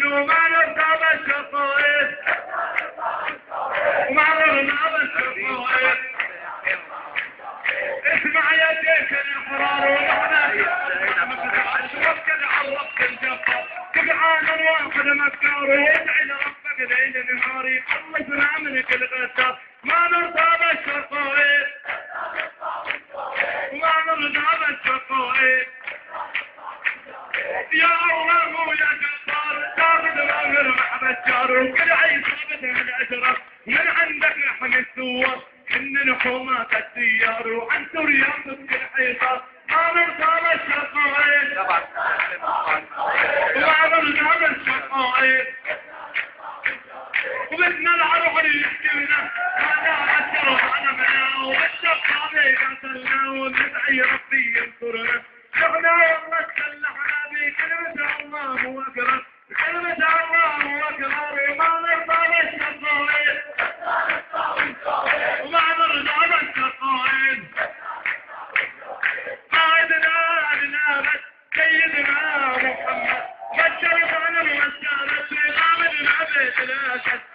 وما نرضى بالشقائق وما نرضى بالشقائق. اسمع يا شيخ الإحرار ومحنا توكل على رب الجبار. تبعان الواحد مكار وادعي لربك ليل نهاري خلصنا من كل غدار. ما نرضى بالشقائق وما نرضى بالشقائق. يا الله ويا جبار تاخذ الامر محمد جار وكل عيد ثابتها الاشرف من عندك نحن الثوار ان نحومات الديار وعن سوريا كل حيطه. ما نرضى بالشقائق وما نرضى بالشقائق. وبدنا العرب اللي يحكينا هذا الشرف على منا والشقائق قتلنا وندعي ربي ينصرنا. شغلنا والله تسلحنا بكلمة الله أكبر كلمة الله أكبر. وما نرضى بالشقائق وما نرضى بالشقائق. قائدنا لنابت سيدنا محمد بشرفنا بمسارة غامد العبد الأسد.